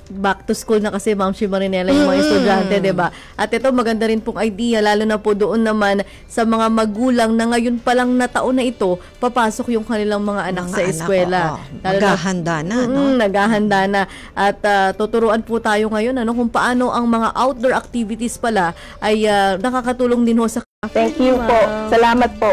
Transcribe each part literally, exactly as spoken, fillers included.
back to school na kasi, Ma'am Shi Marinela, yung mga Mm. estudyante, diba? At ito, maganda rin pong idea, lalo na po doon naman sa mga magulang na ngayon palang na taon na ito, papasok yung kanilang mga anak Mga sa anak, eskwela. oo. Maghahanda na, no? Mm, naghahanda na. At uh, tuturuan po tayo ngayon ano, kung paano ang mga outdoor activities pala ay uh, nakakatulong din ho sa. Thank you po. Salamat po.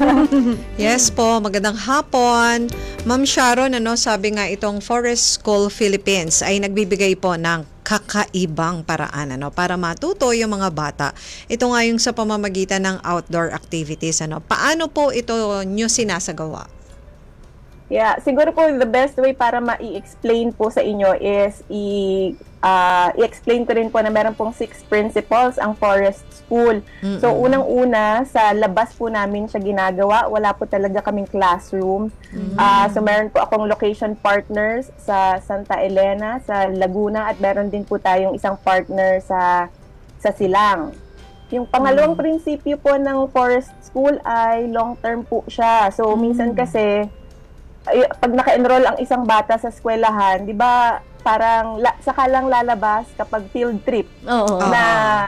Yes po, magandang hapon. Ma'am Sharon, ano, sabi nga itong Forest School Philippines ay nagbibigay po ng kakaibang paraan ano, para matuto yung mga bata. Ito nga yung sa pamamagitan ng outdoor activities. Ano. Paano po ito nyo sinasagawa? Yeah, siguro po the best way para ma-i-explain po sa inyo is i- uh, i-explain ko rin po na meron pong six principles ang Forest School. Mm-mm. So, unang-una, sa labas po namin siya ginagawa. Wala po talaga kaming classroom. Mm-hmm. Uh, so, meron po akong location partners sa Santa Elena, sa Laguna, at meron din po tayong isang partner sa sa Silang. Yung pangalawang mm-hmm. prinsipyo po ng Forest School ay long-term po siya. So, mm-hmm. minsan kasi pag naka-enroll ang isang bata sa eskwelahan, di ba, parang la, saka lang lalabas kapag field trip. Oo. Na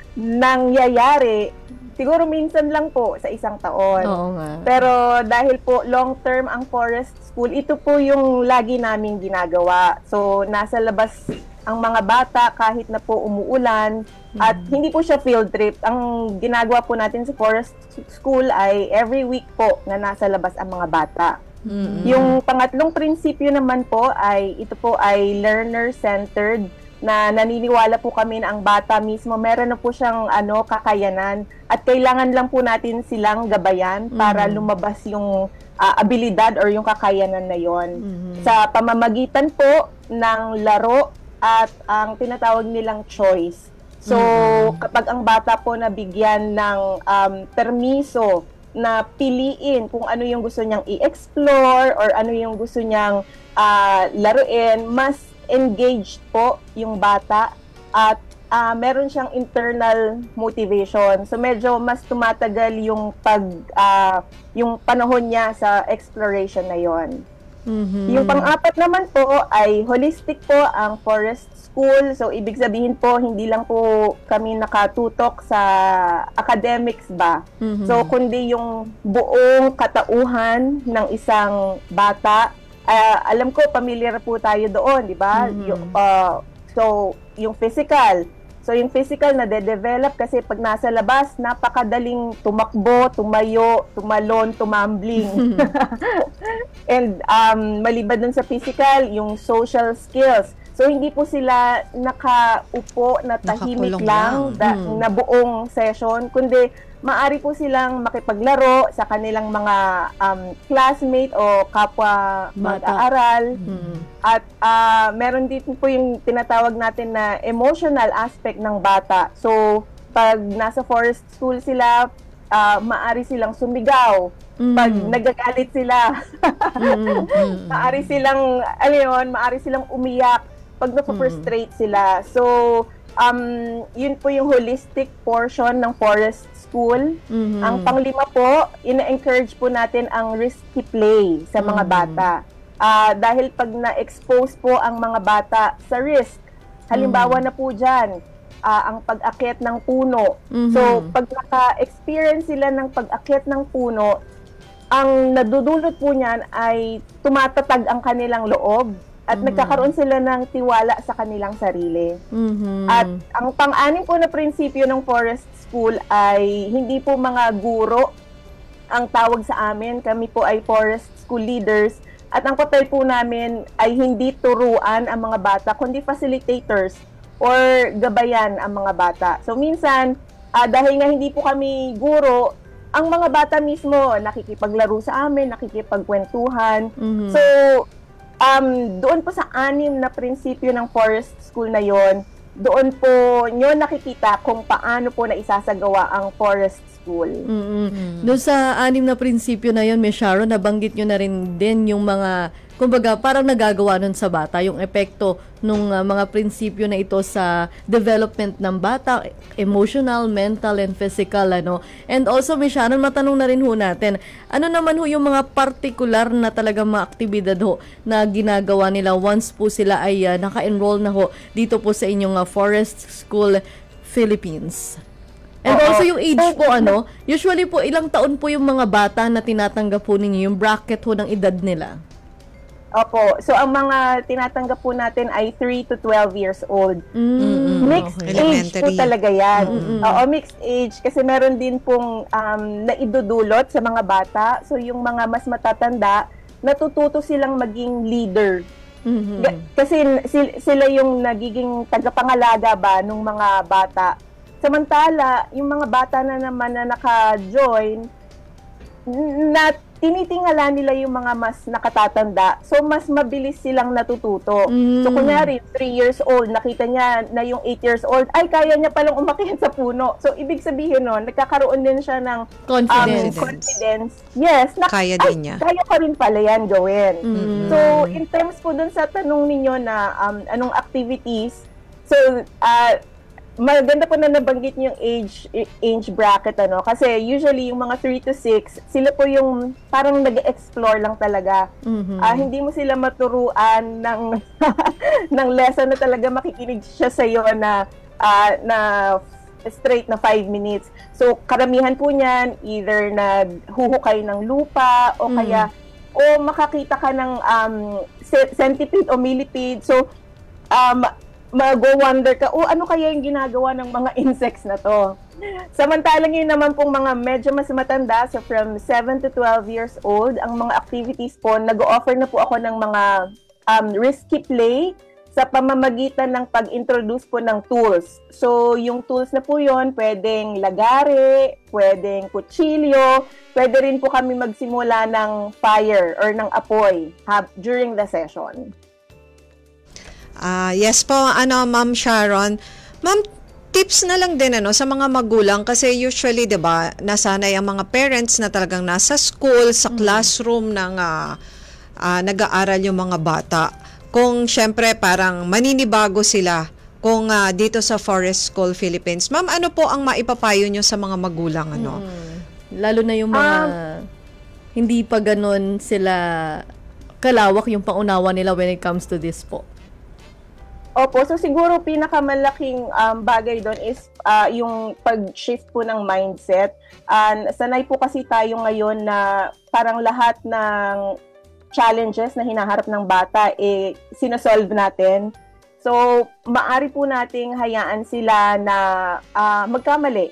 nangyayari, siguro minsan lang po sa isang taon. Oo nga. Pero dahil po long-term ang Forest School, ito po yung lagi namin ginagawa. So, nasa labas ang mga bata kahit na po umuulan, mm-hmm. at hindi po siya field trip. Ang ginagawa po natin sa Forest School ay every week po na nasa labas ang mga bata. Mm-hmm. Yung pangatlong prinsipyo naman po ay ito po ay learner-centered, na naniniwala po kami na ang bata mismo meron na po siyang ano kakayanan at kailangan lang po natin silang gabayan para mm-hmm. lumabas yung uh, abilidad or yung kakayanan na yon mm-hmm. sa pamamagitan po ng laro at ang tinatawag nilang choice. So mm-hmm. kapag ang bata po nabigyan ng um, permiso na piliin kung ano yung gusto niyang i-explore or ano yung gusto niyang uh, laruin, mas engaged po yung bata at uh, meron siyang internal motivation. So medyo mas tumatagal yung pag uh, yung panahon niya sa exploration na yon. Mm-hmm. Yung pang-apat naman po ay holistic po ang Forest School. So ibig sabihin po hindi lang po kami nakatutok sa academics ba. Mm-hmm. So kundi yung buong katauhan ng isang bata. Uh, alam ko familiar po tayo doon, di ba? Mm-hmm. Yung, uh, so yung physical. So yung physical na de-develop kasi pag nasa labas, napakadaling tumakbo, tumayo, tumalon, tumambling. And um, maliban dun sa physical, yung social skills. So hindi po sila nakaupo na tahimik Nakakulong lang, lang. Da, Hmm. na buong session, kundi maaari po silang makipaglaro sa kanilang mga um, classmate o kapwa mag-aaral. Hmm. At uh, meron din po yung tinatawag natin na emotional aspect ng bata. So pag nasa Forest School sila, uh, maaari silang sumigaw. Mm. Pag nagagalit sila, mm. maaari silang, ano yun, maaari silang umiyak pag napaprustrate mm. sila. So, um, yun po yung holistic portion ng Forest School. Mm-hmm. Ang panglima po, ina-encourage po natin ang risky play sa mga mm. bata. Uh, dahil pag na-expose po ang mga bata sa risk, halimbawa mm. na po dyan, uh, ang pag-akyat ng puno. Mm-hmm. So, pag naka-experience sila ng pag-akyat ng puno, ang nadudulot po niyan ay tumatatag ang kanilang loob at mm-hmm. nagkakaroon sila ng tiwala sa kanilang sarili. Mm-hmm. At ang pang-anim po na prinsipyo ng Forest School ay hindi po mga guro ang tawag sa amin. Kami po ay Forest School leaders at ang papel po namin ay hindi turuan ang mga bata kundi facilitators or gabayan ang mga bata. So minsan, uh, dahil nga hindi po kami guro, ang mga bata mismo nakikipaglaro sa amin, nakikipagkwentuhan. Mm-hmm. So, um, doon po sa anim na prinsipyo ng Forest School na yon, doon po nyo nakikita kung paano po na isasagawa ang Forest School. Mm-hmm. Doon sa anim na prinsipyo na yon, Miss Sharon, nabanggit nyo na rin din yung mga kumbaga parang nagagawa nun sa bata yung epekto nung uh, mga prinsipyo na ito sa development ng bata, emotional, mental, and physical, ano. And also, Miss Sharon, matanong na rin ho natin, ano naman ho yung mga particular na talaga mga aktibidad ho na ginagawa nila once po sila ay uh, naka-enroll na ho dito po sa inyong uh, Forest School Philippines? And Oo. also yung age po, ano, usually po ilang taon po yung mga bata na tinatanggap po ninyo, yung bracket ho ng edad nila? Opo. So, ang mga tinatanggap po natin ay three to twelve years old. Mm, Mixed okay. age po Elementary. talaga yan. Mm-mm. Oo, mixed age. Kasi meron din pong um, naidudulot sa mga bata. So, yung mga mas matatanda, natututo silang maging leader. Mhm. Ga- Kasi sil- sila yung nagiging tagapangalaga ba nung mga bata. Samantala, yung mga bata na naman na naka-join, n- na tinitingala nila yung mga mas nakatatanda. So, mas mabilis silang natututo. Mm. So, kunyari, three years old, nakita niya na yung eight years old, ay, kaya niya palang umakyat sa puno. So, ibig sabihin nun, nagkakaroon din siya ng um, Confidence. confidence. Yes. Na, Kaya ay, din niya. Kaya ko rin pala yan gawin. Mm. So, in terms po dun sa tanong ninyo na um, anong activities, so, uh, maganda po na nabanggit niyo yung age age bracket, ano, kasi usually yung mga three to six, sila po yung parang nag-explore lang talaga. Mhm. Ah, hindi mo sila maturuan ng ng lesson na talaga makikinig siya sa iyo na ah, na straight na five minutes. So, karamihan po niyan either naghuhukay ng lupa o Mm. kaya o makakita ka ng um, ce- centipede o millipede. So, um, mag-wonder ka, oh, ano kaya yung ginagawa ng mga insects na to? Samantalang yun naman pong mga medyo mas matanda, so from seven to twelve years old, ang mga activities po, nag-offer na po ako ng mga um, risky play sa pamamagitan ng pag-introduce po ng tools. So, yung tools na po yun, pwedeng lagare, pwedeng kutsilyo, pwede rin po kami magsimula ng fire or ng apoy ha, during the session. Ah, yes po, ano, Ma'am Sharon. Ma'am, tips na lang din ano sa mga magulang kasi usually 'di ba, nasanay ang mga parents na talagang nasa school, sa classroom ng ah, ah, nag-aaral yung mga bata. Kung syempre parang maninibago sila kung ah, dito sa Forest School Philippines. Ma'am, ano po ang maipapayo nyo sa mga magulang ano? Mm. Lalo na yung mga hindi pa ganun sila kalawak yung pangunawa nila when it comes to this po. Opo, so siguro pinakamalaking um, bagay doon is uh, yung pag-shift po ng mindset. Uh, sanay po kasi tayo ngayon na parang lahat ng challenges na hinaharap ng bata, eh, sinasolve natin. So, maari po nating hayaan sila na uh, magkamali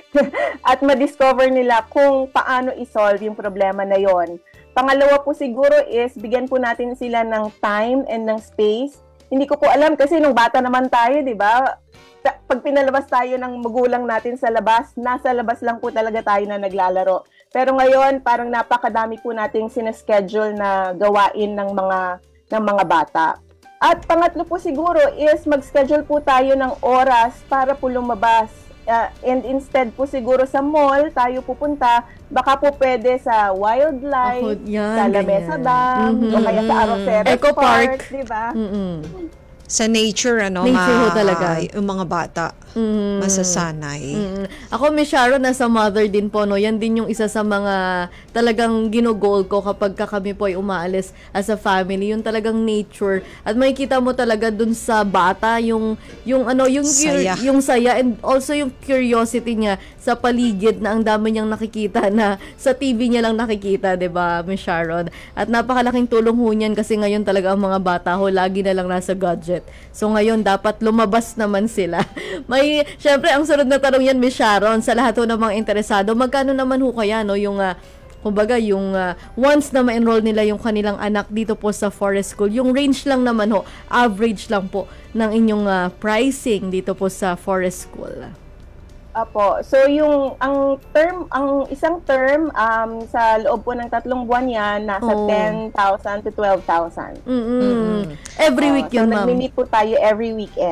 at ma-discover nila kung paano isolve yung problema na yon. Pangalawa po siguro is bigyan po natin sila ng time and ng space. Hindi ko po alam kasi nung bata naman tayo, di ba? Pag pinalabas tayo ng magulang natin sa labas, nasa labas lang po talaga tayo na naglalaro. Pero ngayon, parang napakadami po nating sineschedule na gawain ng mga ng mga bata. At pangatlo po siguro is mag-schedule po tayo ng oras para po lumabas. Uh, and instead po siguro sa mall tayo pupunta, baka po pwede sa wildlife, Ako, yan, sa Lamesa ganyan. Dam, Mhm. o kaya sa Arroceras Eco Park. Park, di ba? Mm-mm. Sa nature ano, Nature ho ma- talaga. yung mga bata Mm. masasanay. Mm. Ako, Miss Sharon, nasa mother din po, no? Yan din yung isa sa mga talagang ginugol ko kapag ka kami po ay umaalis as a family. Yung talagang nature. At makikita mo talaga dun sa bata yung, yung ano, yung cur- Saya. yung saya and also yung curiosity niya sa paligid na ang dami niyang nakikita na sa T V niya lang nakikita, 'di ba, Miss Sharon? At napakalaking tulong ho niyan kasi ngayon talaga ang mga bata ho lagi na lang nasa gadget. So ngayon dapat lumabas naman sila. May syempre ang sunod na tanong yan, Miss Sharon, sa lahat ho ng mga interesado, magkano naman ho kaya no yung uh, kumbaga yung uh, once na ma-enroll nila yung kanilang anak dito po sa Forest School, yung range lang naman ho, average lang po ng inyong uh, pricing dito po sa Forest School. Apo. So yung ang term, ang isang term um sa loob po ng tatlong buwan yan nasa Oh. ten thousand to twelve thousand. Mm-mm. Every week so yun, ma'am. nagmi-meet po tayo every weekend.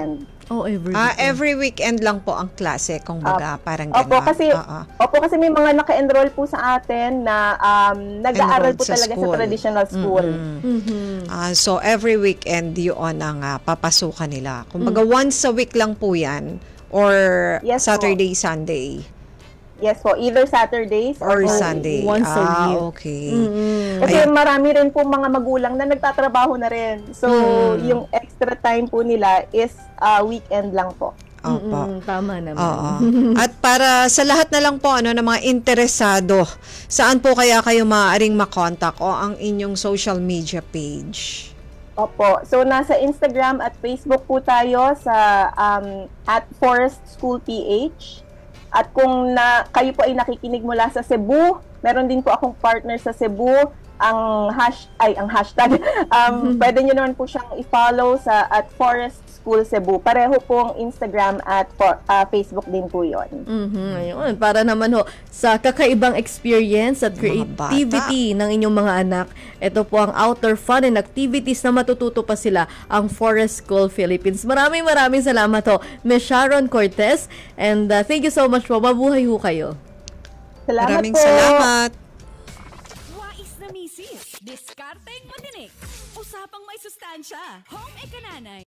Oh, every Ah, weekend. every weekend lang po ang klase, kung baga, parang gano'n. Opo, kasi, Oo. opo, kasi may mga naka-enroll po sa atin na um, nag-aaral Enrolled po sa talaga school. sa traditional school. Mhm. Ah, so, every weekend, yun ang ah, papasukan nila. Kung baga, Mm. once a week lang po yan, or Yes po. Saturday, Sunday, Yes po, either Saturdays or or Sunday. once a ah, week. okay. Mm-mm. Kasi Ayan. marami rin po mga magulang na nagtatrabaho na rin. So, Mm. yung extra time po nila is uh, weekend lang po. Opo. Mm-mm, tama naman. Oo. At para sa lahat na lang po ano ng mga interesado, saan po kaya kayo maaaring makontak o ang inyong social media page? Opo. So, nasa Instagram at Facebook po tayo sa um, at Forest School P H. At kung na, kayo po ay nakikinig mula sa Cebu, meron din po akong partner sa Cebu. Ang hash ay ang hashtag um pwede niyo naman po siyang i-follow sa at Forest School Cebu. Pareho pong Instagram at for, uh, Facebook din po 'yon. Mhm, ayun. Para naman ho sa kakaibang experience at Mga creativity ng inyong mga anak, ito po ang outdoor fun and activities na matututo pa sila ang Forest School Philippines. Maraming maraming salamat ho, Miss Sharon Cortez, and uh, thank you so much po. Mabuhay ho kayo. Salamat Maraming po. salamat. Wais na misis, diskarteng matinik, usapang may sustansya, home ekananay.